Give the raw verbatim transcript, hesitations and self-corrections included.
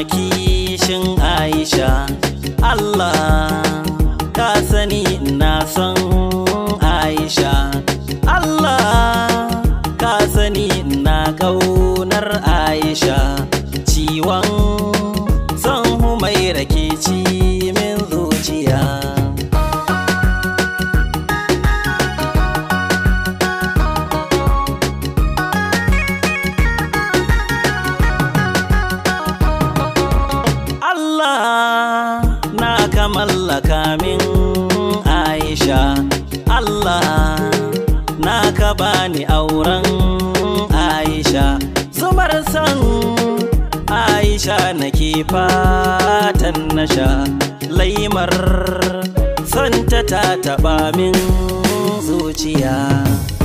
kishin Aisha. Allah ka sani ina son Aisha. Allah ka sani ina ƙaunar Aisha. Ciwon son Humaira ke ci min zuciya. Allah na ka mallaka min Aisha. Allah na ka bani auren Aisha. Zumar san Aisha nake fatan na sha. Laimar santa ta taɓa min zuciya.